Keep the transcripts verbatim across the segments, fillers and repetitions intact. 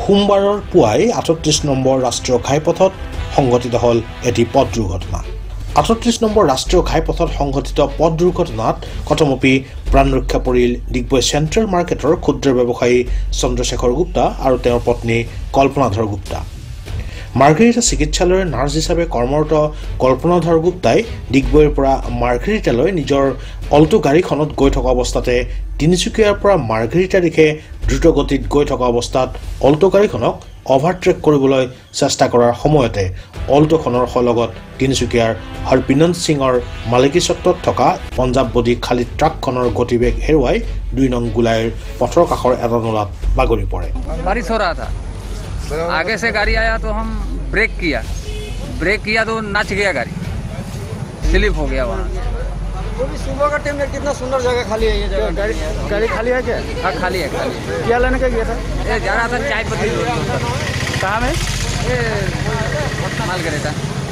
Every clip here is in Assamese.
সোমবাৰৰ পুৱাই আঠত্ৰিশ নম্বৰ ৰাষ্ট্ৰীয় ঘাইপথত সংঘটিত হ'ল এটি পথ দুৰ্ঘটনা। আঠত্ৰিশ নম্বৰ ৰাষ্ট্ৰীয় ঘাইপথত সংঘটিত পথ দুৰ্ঘটনাত কথমপি প্ৰাণ ৰক্ষা পৰিল ডিগবৈ চেণ্ট্ৰেল মাৰ্কেটৰ ক্ষুদ্ৰ ব্যৱসায়ী চন্দ্ৰশেখৰ গুপ্তা আৰু তেওঁৰ পত্নী কল্পনাধৰ গুপ্তা। মাৰ্ঘেৰিটা চিকিৎসালয়ৰ নাৰ্ছ হিচাপে কৰ্মৰত কল্পনাধৰ গুপ্তাই ডিগবৈৰ পৰা মাৰ্ঘেৰিটালৈ নিজৰ অল্টো গাড়ীখনত গৈ থকা অৱস্থাতে তিনিচুকীয়াৰ পৰা মাৰ্ঘেৰিটা দিশে দ্ৰুতগতিত গৈ থকা অৱস্থাত অল্টো গাড়ীখনক অভাৰটেক কৰিবলৈ চেষ্টা কৰাৰ সময়তে অল্টোখনৰ লগত তিনিচুকীয়াৰ হৰপিনন্দ সিঙৰ মালিকীস্বত্বত থকা পঞ্জাৱ বডি খালী ট্ৰাকখনৰ গতিবেগ হেৰুৱাই দুই নং গোলাইৰ পথৰ কাষৰ এটা নলাত বাগৰি পৰে। बारिश हो रहा था, आगे से गाड़ी आया तो हम ब्रेक किया ब्रेक किया तो नच गया गाड़ी, स्लिप हो गया वहाँ। वो भी सुबह का टाइम में कितना सुंदर जगह खाली है ये जगह। गाड़ी गाड़ी खाली है क्या? हाँ खाली है खाली। क्या लेने का गया था? ये जा रहा था चाय पत्ती। कहाँ में? ये मालगरेटा।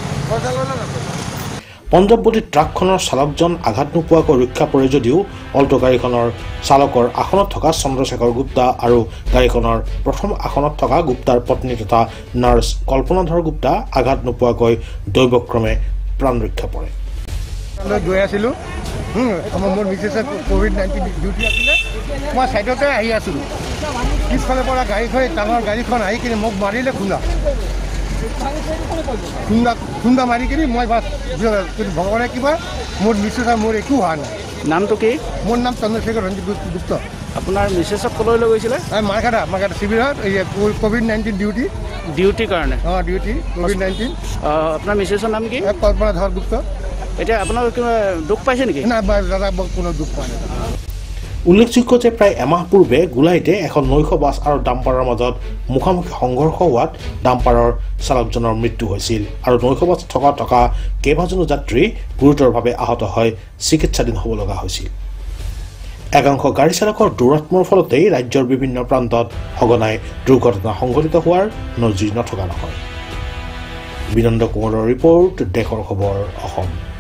পঞ্জাৱ বডি ট্ৰাকখনৰ চালকজন আঘাত নোপোৱাকৈ ৰক্ষা পৰে যদিও অল্টো গাড়ীখনৰ চালকৰ আসনত থকা চন্দ্ৰশেখৰ গুপ্তা আৰু গাড়ীখনৰ প্ৰথম আসনত থকা গুপ্তাৰ পত্নী তথা নাৰ্ছ কল্পনাধৰ গুপ্তা আঘাত নোপোৱাকৈ দৈৱক্ৰমে প্ৰাণ ৰক্ষা পৰে। গৈ আছিলোঁ মোৰ মিছেছে কোভিড নাইণ্টিন ডিউটি আছিলে, মই ছাইডতে আহি আছিলোঁ, পিছফালৰ পৰা গাড়ীখন ডাঙৰ গাড়ীখন আহি কিনে মোক মাৰিলে খুন্দা খুন্দা খুন্দা মাৰি কিনি মই বাছ ভগৱানে কিবা মোৰ মিছেছ মোৰ একো হোৱা নাই। নামটো কি? মোৰ নাম চন্দ্ৰশেখৰ ৰঞ্জিত গুপ্ত। আপোনাৰ মিছেছক ক'লৈ লৈ গৈছিলে? মাৰ্ঘেৰিটা মাৰ্ঘেৰিটা চিভিলত এই কোভিড নাইণ্টিন ডিউটি ডিউটিৰ কাৰণে। অঁ ডিউটি কোভিড নাইণ্টিন। আপোনাৰ মিছেছৰ নাম কি? কল্পনাধৰ গুপ্ত। এতিয়া আপোনাৰ কিবা দুখ পাইছে নেকি? নাই দাদা মোক কোনো দুখ পোৱা নাই। উল্লেখযোগ্য যে প্ৰায় এমাহ পূৰ্বে গোলাইতে এখন নৈশ বাছ আৰু ডাম্পাৰৰ মাজত মুখামুখি সংঘৰ্ষ হোৱাত ডাম্পাৰৰ চালকজনৰ মৃত্যু হৈছিল আৰু নৈশ বাছ থকা থকা কেইবাজনো যাত্ৰী গুৰুতৰভাৱে আহত হৈ চিকিৎসাধীন হ'ব লগা হৈছিল। একাংশ গাড়ী চালকৰ দুৰাত্মৰ ফলতেই ৰাজ্যৰ বিভিন্ন প্ৰান্তত সঘনাই দুৰ্ঘটনা সংঘটিত হোৱাৰ নজিৰ নথকা নহয়। বিনন্দ কোঁৱৰৰ ৰিপৰ্ট, দেশৰ খবৰ, অসম।